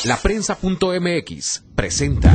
Laprensa.mx presenta.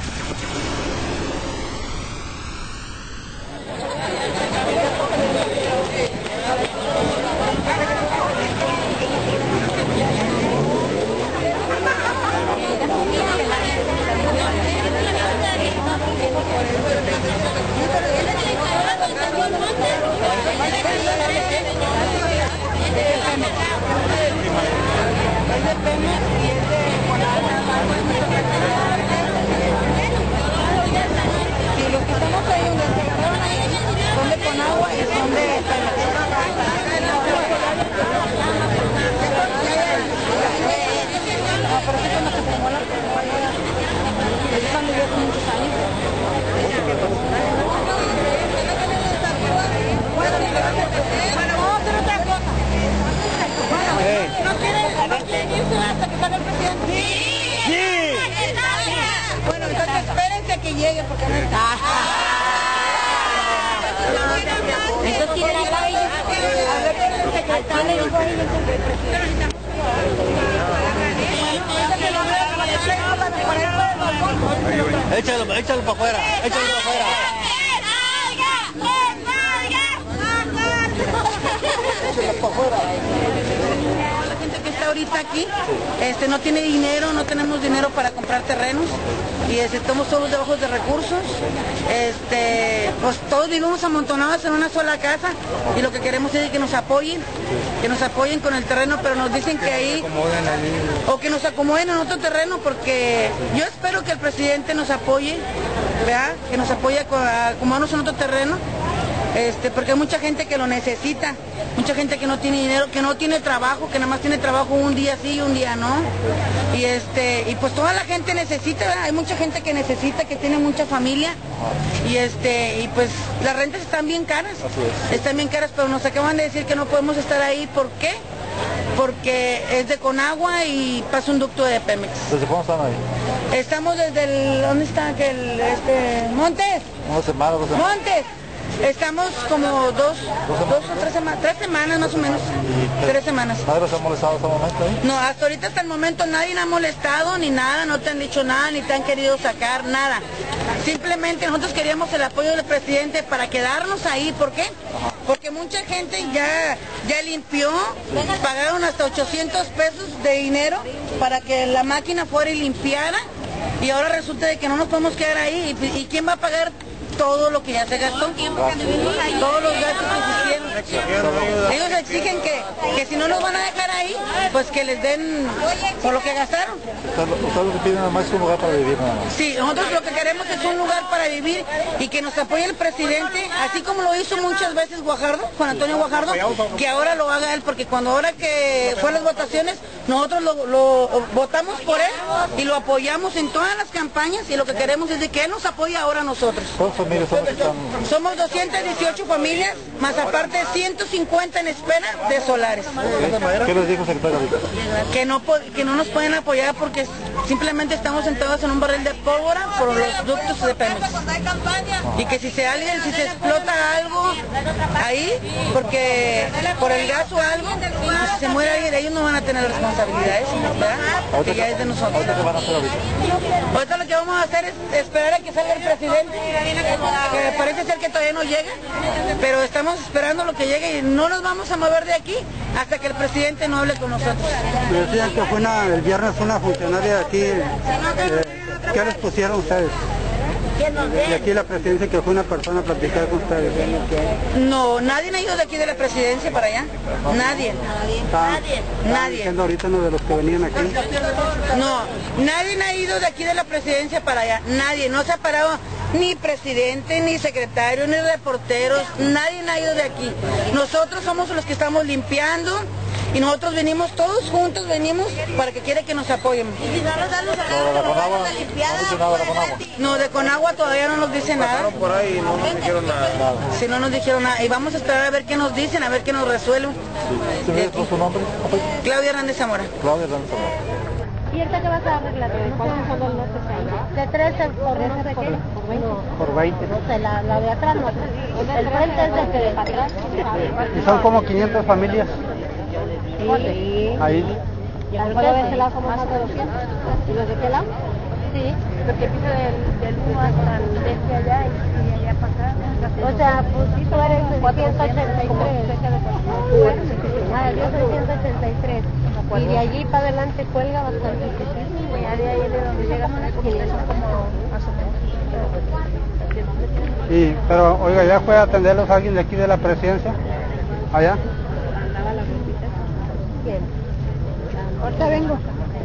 Bueno, entonces espérense que llegue porque no está. Eso sí era la ley. A ver qué es el secretario. Échalo para afuera, échalo para afuera. La gente que está ahorita aquí no tiene dinero, no tenemos dinero para comprar terrenos y estamos todos de bajos de recursos. Pues todos vivimos amontonados en una sola casa y lo que queremos es que nos apoyen con el terreno, pero nos dicen que ahí o que nos acomoden en otro terreno, porque yo espero que el presidente nos apoye, ¿verdad? Que nos apoye a acomodarnos en otro terreno. Porque hay mucha gente que lo necesita, mucha gente que no tiene dinero, que no tiene trabajo, que nada más tiene trabajo un día sí y un día no. Y pues toda la gente necesita, ¿verdad? Hay mucha gente que necesita, que tiene mucha familia. Y pues las rentas están bien caras. Están bien caras, pero nos acaban de decir que no podemos estar ahí. ¿Por qué? Porque es de Conagua y pasa un ducto de Pemex. ¿Desde cuándo están ahí? Estamos desde el... ¿Dónde está aquel? Montes. Montes. Estamos como dos o 3 semanas, 3 semanas más o menos, 3 semanas. ¿Nadie los ha molestado hasta el momento ahí? No, hasta el momento nadie ha molestado ni nada, no te han dicho nada, ni te han querido sacar nada. Simplemente nosotros queríamos el apoyo del presidente para quedarnos ahí. ¿Por qué? Porque mucha gente ya limpió, pagaron hasta 800 pesos de dinero para que la máquina fuera y limpiara, y ahora resulta de que no nos podemos quedar ahí. ¿Y quién va a pagar todo lo que ya se gastó? Todos los gastos que se hicieron. Ellos exigen que si no nos van a dejar ahí, pues que les den por lo que gastaron. Ustedes lo que piden nada más es un lugar para vivir nada más. Sí, nosotros lo que queremos es un lugar para vivir y que nos apoye el presidente, así como lo hizo muchas veces Guajardo, Juan Antonio Guajardo, que ahora lo haga él, porque cuando ahora que fue las votaciones, nosotros lo votamos por él y lo apoyamos en todas las campañas, y lo que queremos es de que él nos apoye ahora a nosotros. Familias son las que están... Somos 218 familias, más aparte 150 en espera de solares. ¿Qué les dijo el secretario ahorita? Que no nos pueden apoyar porque simplemente estamos sentados en un barril de pólvora por los ductos de Pemex. Y que si se explota algo ahí, porque por el gas o algo, pues si se muere alguien, ellos no van a tener responsabilidades, ¿verdad? Que ya es de nosotros. ¿Ahorita qué van a hacer ahorita? Ahorita lo que vamos a hacer es esperar a que salga el presidente, que parece ser que todavía no llega, pero estamos esperando lo que llegue y no nos vamos a mover de aquí hasta que el presidente no hable con nosotros. Me decían que el viernes fue una funcionaria de aquí, ¿qué les pusieron ustedes? Y aquí la presidencia, que fue una persona a platicar con ustedes. No, nadie ha ido de aquí de la presidencia para allá. Nadie. Nadie. Diciendo ahorita uno de los que venían aquí. No, nadie ha ido de aquí de la presidencia para allá. Nadie. No se ha parado ni presidente, ni secretario, ni reporteros. Nadie ha ido de aquí. Nosotros somos los que estamos limpiando. Y nosotros venimos todos juntos, para que quiere que nos apoyen. ¿De Conagua? ¿No dice nada de Conagua? No, de Conagua todavía no nos dice nada. Por ahí no nos dijeron nada. Sí, no nos dijeron nada. Y vamos a esperar a ver qué nos dicen, a ver qué nos resuelven. ¿Sí me dijo su nombre? Claudia Hernández Zamora. Claudia Hernández Zamora. ¿Y esta que vas a arreglar? ¿Cuántos son los lotes ahí? De 13 por pequeño. Por 20. No sé, la de atrás no. El frente es de que atrás. Y son como 500 familias. Sí. Ahí. Yo creo que de ese lado somos más de 200. ¿Y los de qué lado? Sí. Porque empieza del 1 hasta el este allá y allá para acá. O sea, pues sí, tú eres el 183. Ah, yo soy 183. Y de allí para adelante cuelga bastante. Y ya de ahí de donde llegamos a como más o menos. Pero, oiga, ¿ya fue a atenderlos alguien de aquí de la presidencia? ¿Allá? Bien. Ahorita vengo.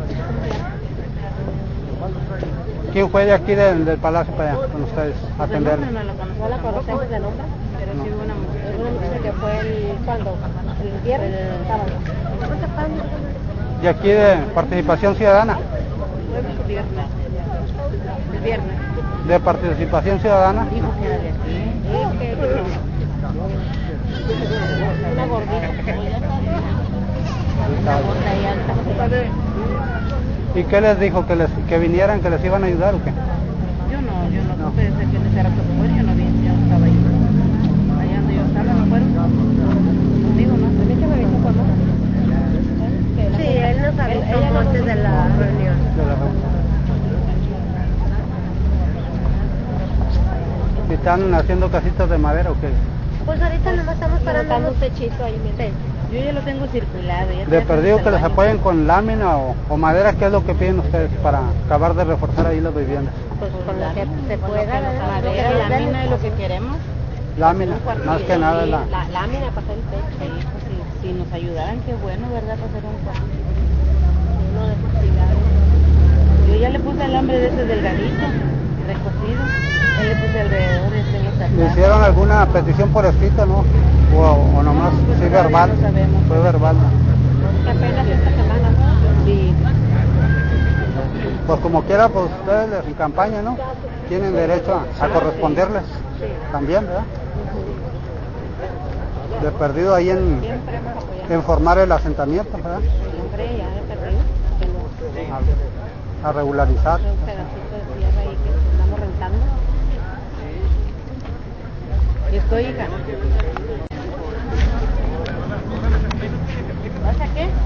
¿Quién fue de aquí del palacio para allá con ustedes a atenderlos? No la conocemos de nombre, pero sí hubo una muchacha. Es una muchacha que fue ¿cuándo? El viernes, el sábado. ¿De aquí de Participación Ciudadana? El viernes. ¿De Participación Ciudadana? Dijo que era de aquí. Una gordita. Una gorda y alta. ¿Y qué les dijo? ¿Que vinieran, que les iban a ayudar o qué? Yo no supe desde que ese rato fue, yo no vi, yo no estaba ahí. Allá donde yo estaba, ¿no fueron? Conmigo, ¿no? A mí que me avisó cuando. Sí, él nos avisó antes de la reunión. ¿Y están haciendo casitas de madera o qué? Pues ahorita nomás estamos parando un techito ahí. Sí. Yo ya lo tengo circulado. De perdido que les apoyen con lámina o madera, ¿qué es lo que piden ustedes para acabar de reforzar ahí las viviendas? Pues con lo que se pueda, Madera, lámina es lo que queremos. Lámina, más que nada la lámina para hacer el techo. Sí, pues si nos ayudaran, qué bueno, ¿verdad? Para hacer un cuarto. Uno de festividades. Yo ya le puse alambre de ese delgadito, recocido. Él le puse alrededor de los ¿Le ataques. hicieron alguna petición por escrito, no? O nomás, Pues sí, todavía verbal, no sabemos. fue verbal, ¿no? Que apenas esta semana. Sí. Pues como quiera, pues ustedes en campaña, ¿no? Tienen derecho a corresponderles también, ¿verdad? De perdido ahí en formar el asentamiento, ¿verdad? Siempre ya de perdido. A regularizar. Un pedacito de tierra ahí que estamos rentando. Y estoy, hija. ¿Vas a qué?